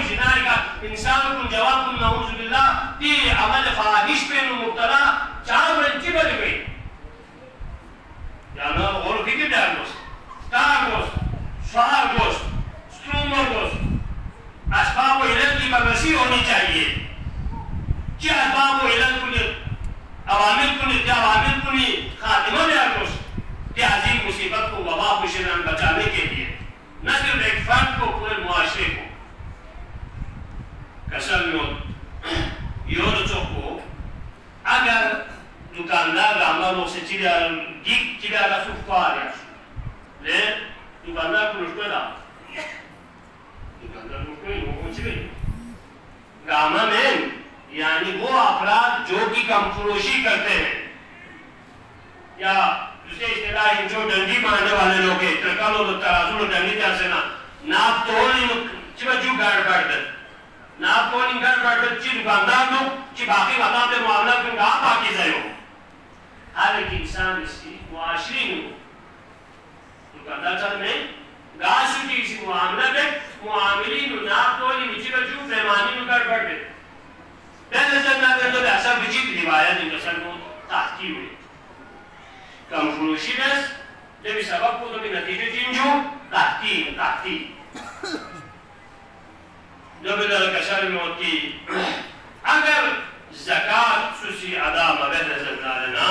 जिनाई का इंसान को जवाब को नऊज़ बिल्लाह ती अमल ख्वाहिश पे मुब्तला चार बच्ची बन गई या ना और फिक्र डालोस तागोस स्वागोस स्ट्रूमोस असबाब इल्म की बरसी होनी चाहिए क्या असबाब इल्म को अवामिल को खातिमा डालोस कि अजीम मुसीबत को वबा को शरन बचाने के लिए न सिर्फ एक फर्द को पूरे मुआशरे को कसर को अगर दुकानदार हमारों से चिड़ा ले दुकानदार को गामा में यानी वो अपराध जो कि कम फरोशी करते हैं या दूसरे इस्तेलाह जो डंडी मारने वाले लोग हैं ट्रकालो तो तराजू डंडी जैसे ना नाप तोड़ चिबजू गाड़ पड़ते नाप तोड़ गाड़ पड़ते चिर दुकानदार लोग चि बाकी बताते मामला क्यों गा बाकी जायो हर एक इंसान इसकी मुआशरी में दुकानदार चल में गाशु की इसी मामला में मुआमिली नु नाप तोड़ चिबजू पैमानी नु गाड़ पड़ते पहले जब ना तो ऐसा विचित रिवायत इनके सर को ताकी हुई कम फरोशी बस जब इस सबक को तो भी नतीजे जिंजो ताकती जब इधर कशर में होती अगर ज़कात सुसी अदा मबेद ज़न्नारना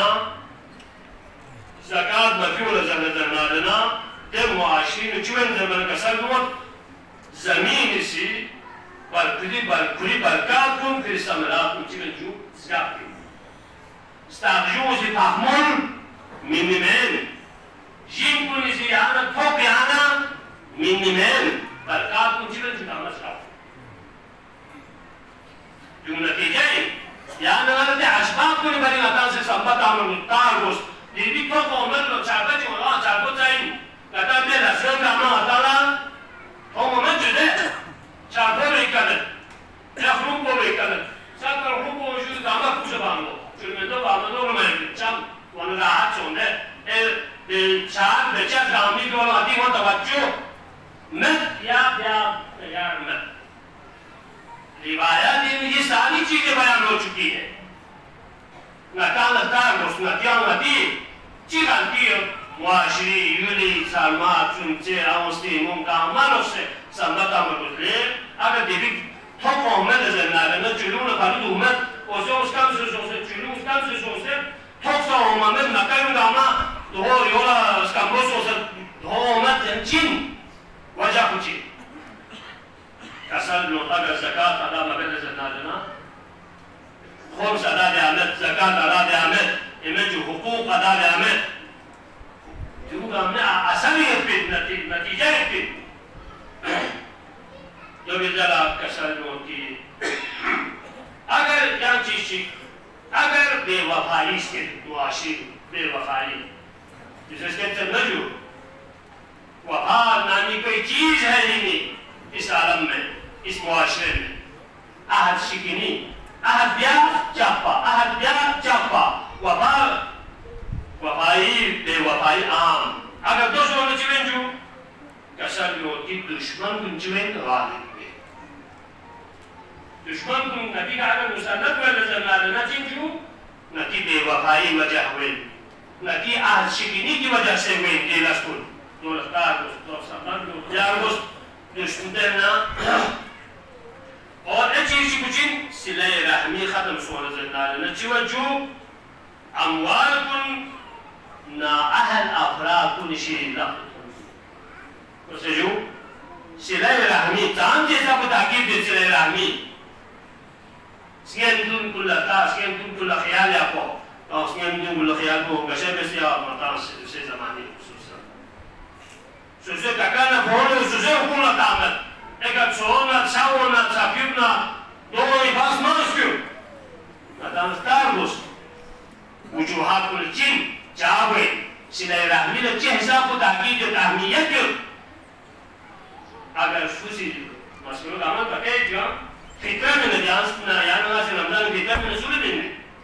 ज़कात मफ़्यूल ज़न्नारना जब मुआशिर चुन ज़मन कशर में ज़मीन सी खुली बरकत कुन फिर समरात उचिन जो ज़कात स्ताजू से फहमून मिनिमेन जिनको निसियाना थोपियाना मिनिमेन बरकत उचिन जो नमस्कार जो नतीजे या नगरते असबाब को बड़ी आता से संबत आमल तागोस दीदी तो कोमल लो चाबा जो ला चाबो चाहिए कदा में रसन का ना आता ला तो मोमेंट जो दे चाबो बेकल या फ्रूट को बेकल सब फ्रूट को जो दामा कुछ बांगो जो में तो बांगो में चम वन राहत चोंदे ए चार बेचा दामी को आदि वो तवज्जो मत या यार मत रिवायत में ये सारी चीजें बयान हो चुकी है मुआशरी यूली सालमात चुनचे आउस्ती मुंका मानो से संबता मरुले अगर देवी थोको में नजर ना रहे न चुलू न खाली उम्मत ओसे उसका से चुलू उसका से थोक्सा उम्मत न करूंगा मा तो योला उसका मोसो से दो उम्मत जिन वजह कुछ कसर लो अगर ज़कात अदा मबेद ज़न्नारना खुम्स अदा देआमत ज़कात अदा देआमत इमें जो हुकूक अदा देआमत जो हमने असलियत पे नतीजा पे जो भी जरा कसर लो की अगर क्या चीज़ अगर बेवफाई से मुआशी बेवफाई जिसके चंद जो वफा नानी कोई चीज़ है ही नहीं इस आलम में इस मुआशरे में आहद शिकिनी आहद ब्या चापा वफाई बेवफाई आम अगर दो सौ नचिवें जो कसर लोटी दुश्मन कुंचवें गालिब में दुश्मन कुन नबी का अगर मुसन्नत में नजर ना लेना चिंजू नती बेवफाई वजह हुए नती आहद शिकिनी की वजह से हुए तेलस्कुल दोस्तार दोस्त समझ लो यार दोस्त दुश्मन और एक चीज़ कुछ सिले रहमी ख़त्म सोने से नाले नचिवा जो अमवाल कुन ना अहल अफराद कुन शिला उसे जो सिले रहमी चांद जैसा बताकी दे सिले रहमी सियान तुम कुल्ला ख्याल या को और सियान तुम कुल्ला ख्याल को गशे में से आप मतान से ज़माने सुसे kakana बोलो सुसे हुकुना तामत एक सोना सावना साफिरना दोनों ही पास मास्क्यू नदान स्टारगोस वजूहात कुल जिन जावे सिले रहमी ने चेहरा को ताकीद ताहमियत अगर सुसी मसलो कामन पके जो फिक्र में नजास ना याना से रमजान फिक्र में सुले दिन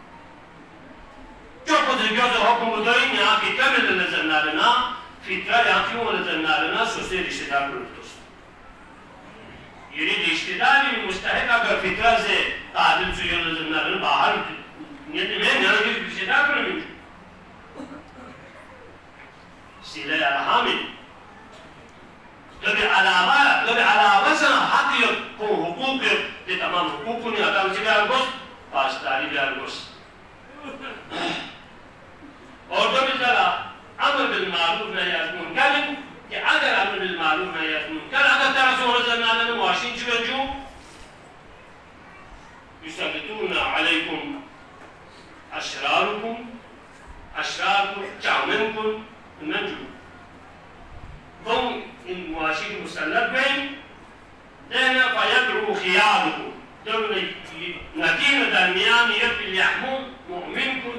जो कुछ जो हुक्म दोई या फिक्र में नजर ना लेना फिक्र या क्यों नजर ना लेना सुसे रिश्तेदार को दोस्त ये रिश्ते रिश्तेदारी मुस्तहिक अगर फितरत से तादिल सुयल ज़न्नारन बाहर ये मैं नरगी रिश्तेदार पर नहीं सीले अलहामिल लगे अलावा से हक यो को हुकूक यो ये तमाम हुकूक ने अदा उसे क्या अर्गोस पासदारी भी अर्गोस और जो भी जरा अमर बिल मारूफ नहीं आज़मून क्या कि अगर अमर बिल मारूफ नहीं आज़मून क्या अगर तरह से होने ज़न्नारन मुआशिन चुके जो युसल्लितूना अलैकुम अशरारुकुम चामिनकुम नंजू वो इन मुआशी की मुसल्लत में देना फयदरू खियारुकुम जब नकीन दरमियान यफिल यहमून मुअमिनकुम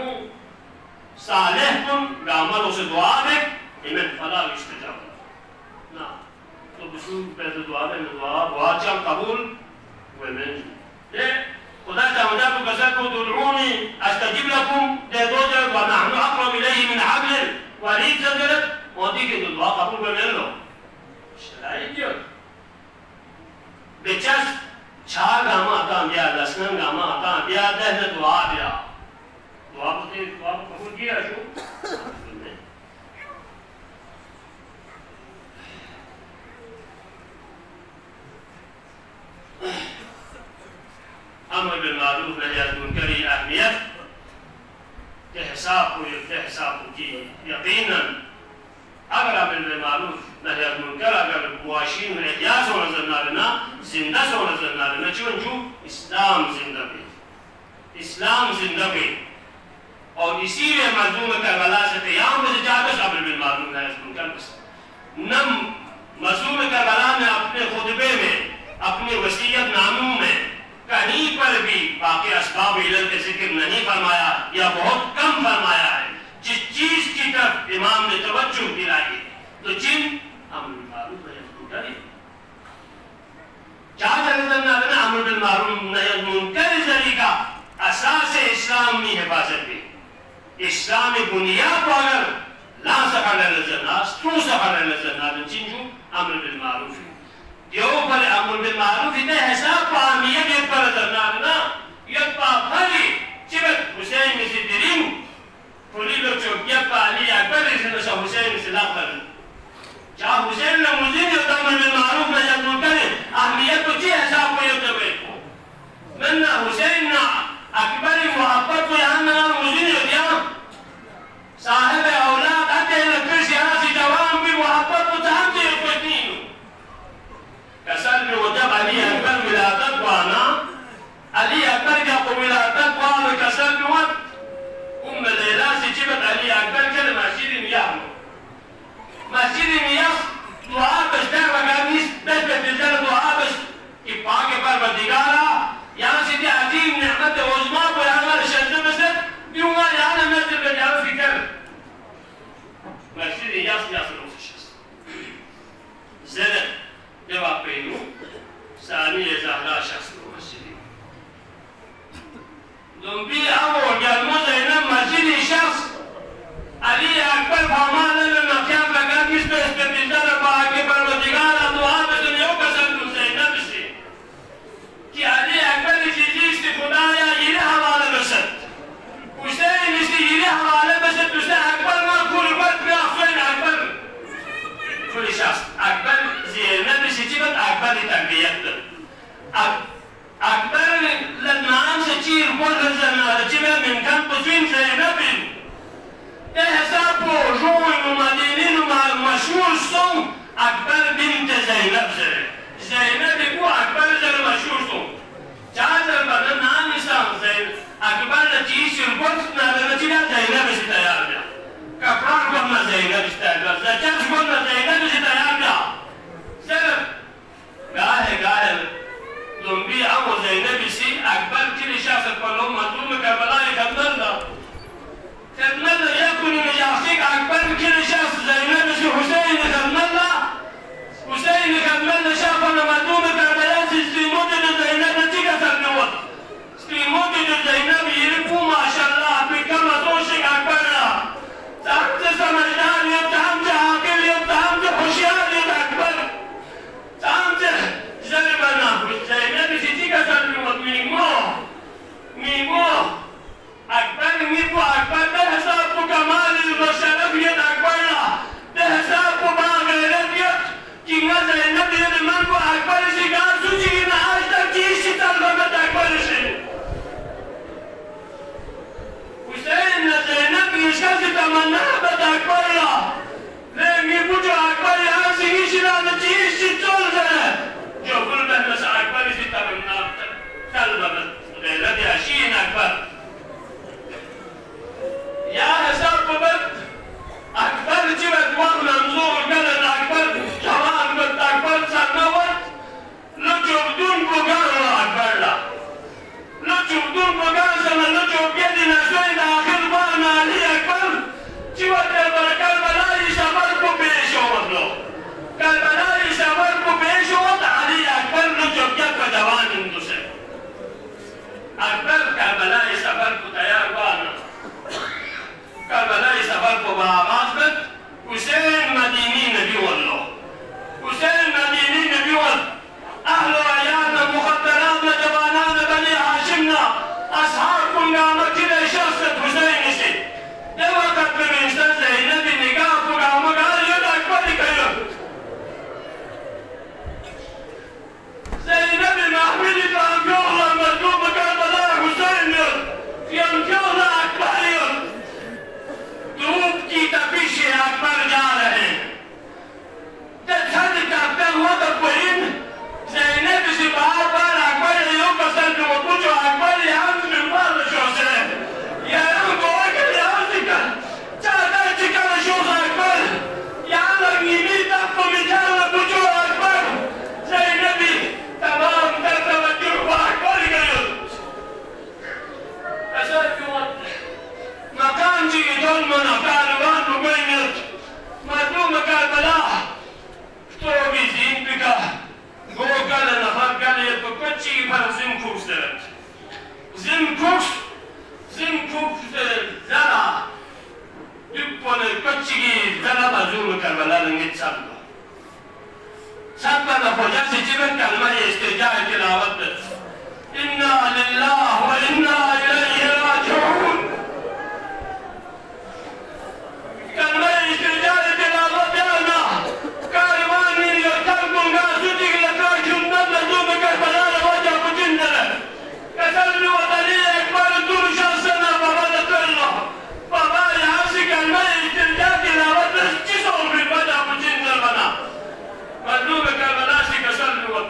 सालिहकुम गामल उसे दुआ में इमें फला इस्तिजाब ना तो बसूल पैसे दुआ में दुआ जब कबूल वे में ये खुदा चाहता तो कसर को दुरूनी अस्तजीब लकुम दे दो जब वनहनु अक़रब इलैहि मिन हब्लिल वरीद ज़जरत मोदी के दुआ कबूल करने लो शराई क्यों बेचस चार गामा आता बिया दसनन गामा आता बिया दहन दुआ बिया दुआ बोलते दुआ कबूल किया जो अमर बिल मारूफ नही अनिल मुनकर की अहमियत के हिसाब की यकीनन अगर अमर बिल मारूफ नही अनिल मुनकर अगर मुआशिन में इख्यास हो नजर ना लेना जिंदा हो नजर ना लेना चुनचु इस्लाम जिंदगी और इसीलिए मजलूम करबला से क़याम में जाकर अमर बिल मारूफ नही अनिल मुनकर नम मजलूम करबला ने अपने खुतबे में अपने वसीयत नामों में कहीं पर भी बाकी असबाब इल्लत का जिक्र नहीं फरमाया या बहुत कम फरमाया है। जिस चीज की तरफ इमाम ने तवज्जो दिलाई तो जिन अमर बिल मारूफ नही अनिल मुनकर अमर बिल मारूफ नही अनिल मुनकर तरीका असास इस्लाम में हिफाजत भी इस्लाम बुनियाद को अगर ला सफर नजरनास तू सफर नजरनास जिनजू अमर बिल मारूफ यो पर अमर बिल मारूफ इतने हिसाब पामियत एक पर नजरना यक पा फली चिबत हुसैन में से दिरिम फली लो चो यक पा अली अकबर से नशा हुसैन से लाकर जा हुसैन ने मुझे जो अमर बिल मारूफ नही अनिल मुनकर अहमियत को जी हिसाब को यो तबे मन्ना हुसैन ना अकबर मोहब्बत को यहाँ ना मुझे जो दिया साहिब औलाद आते हैं फिर सियासी जवान भी मोहब्बत को चाहते हैं कोई नहीं कसर में वो जब अली अकबर विलादत को आना अली अकबर का को विलादत को आना कसर में वो लैला से चिबत अली अकबर के मस्जिद मियाँ दुआ बस्ता वगानी बस बिल्कुल दुआ बस कि पाक परवरदिगारा यहाँ से क्या अजीब नेमत उज़्मा को यहाँ शज़्ज़ में से दूँगा यहाँ मैं तेरे जान फिकर मस्जिद यास रोज़ ज़रा जवाब पेलू सानी ज़हरा शख्स मस्जिद दुम्बी आओ जन्मों से ना मस्जिद शख्स अली अकबर फरमाने में नक्शा लगा किस पे बिल्कुल पाक परवरदिगारा दुआ में से यो कसम हुसैन नबी से कि अली अकबर की चीज़ से खुदा या ये हवाले बसत हुसैन इसी ये हवाले बसत उसने अकबर ना कुर्बत में हुसैन अकबर कोई शख्स अकबर ज़ेनब से चिबत अकबर की तकबीयत अकबर लन्नाम से चीर बोल रज़ना चिबत में कम पुज़ीन ज़ेनब ये हिसाब को रोई मुमदीनी मशहूर सों अकबर बिन्त ज़ेनब से ज़ेनब को अकबर से मशहूर सों चादर बदन नाम निशान ज़ेन अकबर ने चीज़ से बोल ना चिरा ज़ेनब से तैयार किया कपड़ा को ना ज़ेनब से तैयार ज़चर को ना ज़ेनब से तैयार किया सिर्फ गाहे तुम भी आओ ज़ेनब से अकबर की रिशासत पर लोग मजलूम करबला खदमत यकुन निजासिक अकबर की रिशासत ज़ेनब से हुसैन खदमत शाफा मजलूम करबला से स्त्रीमों के ज़ेनब ने का सरनवत स्त्रीमों के ज़ेनब ये को माशाअल्लाह अपने कम अजोश अकबर ताम से समझदार ये ताम से आकिल ये ताम से होशियार ये अकबर ताम से जरबना dun pogano akbarla lucu dun pogano sama lucu biedi nasoi da akhir bana ali akbar jiwa Karbala sabar ko pesho matlo Karbala sabar ko pesho ali akbar lucu kya padawan hindu se akbar Karbala sabar ko tayar bana Karbala sabar ko baawaz bet Hussein Madini nabi wallo Hussein Madini nabi wall ahlu ayana mukhaddarat jawanana bani hashimna ashabkum gamakile shakhsat Hussein isi ne waqt pe insan Zeynep nikah ko gamagar yod akbar kayo Zeynep mahmili tangola madlub Karbala Hussein yod yangola akbar yod धूप की तपिश अकबर जा रहे करते हुआ तो कोई ज़ैनब से बार अकबर यूं पसंद वो पूछो अकबर यहाँ से मिलवार शो से यहाँ गोवा के यहाँ से कर चाहता चिकन शो से अकबर यहाँ लगी भी तब को मिठाई में पूछो अकबर ज़ैनब भी तमाम करते बच्चों को अकबर करो ऐसा क्यों मकान जी इधर मना कारवान रुकेंगे मजलूम Karbala तो भी ज़ीन पिका गोगल नफर गले तो कच्ची पर ज़िंकुस दरत ज़िंकुस ज़रा दुप्पने कच्ची की ज़रा मजलूम Karbala लंगे छापा ना फौजा से जीवन कलमा ये इस्तेजाह तिलावत इन्ना लिल्लाह व इन्ना इलैहि राजिऊन कलमा इस्तेजाह तिलावत जाना कारवान में यकल गुंगा सुजी के लगा जुन्नत मजलूम Karbala वजह पुजिंदर कसलु वदली अकबर दुरुशा सना बाबा दतल्ला बाबा यहाँ से कलमा इस्तेजाह तिलावत चीज़ों में वजह पुजिंदर बना मजलूम Karbala से कसलु वत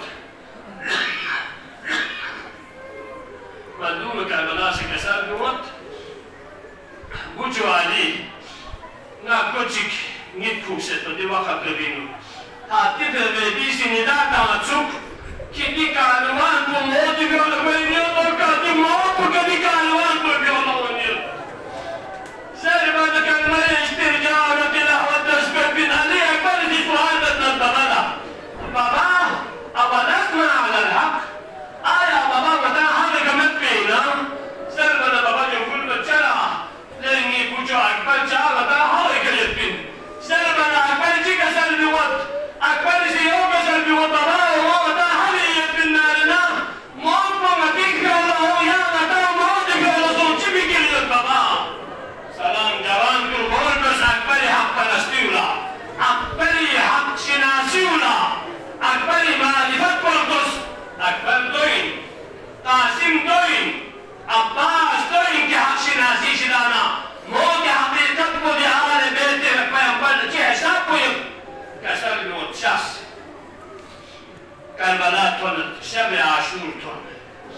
मजलूम Karbala से कसलु वत बुझो आली na kocik nitku se to diwaka prebinu. A ti prebebi si ni data na cuk, ki di kalwan po moti biolo kwenye toka ti mopu ka di kalwan po biolo kwenye. Serba da kalmaya istirjana tilahwat nasbet bin Ali akbar di fuhadat na tabala. Baba, abalatna ala al-haq. Aya baba mata hada kamat pina. Serba da baba jengkul bachara. Lengi pujo akbar chala ta hawe kayetpin. Serba na akbar ji kasal biwat. Akbar si yo kasal biwat baba wa ta hawe yetpin narina. Maut po matik kala ho ya mata maut kala sochi bi keliyat baba. Salam jawan ko bol bas akbar haq panastiula. Akbar haq shinasiula. Akbar ma'rifat kordos. Akbar doin. Qasim doin. Abbas doin ki haq shinasi shidana. موت حقيقت کو دی حال بیت پیغمبر چه حساب کویم کسل موت شخص Karbala تولد شب عاشور تولد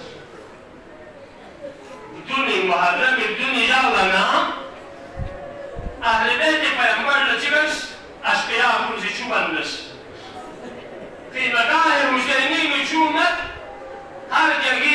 بدون محرم بدون يالنا اهل بیت پیغمبر چه بس اشقیاء کنزی چوبندس في مظاهر مسلمين وشومت هر جرگی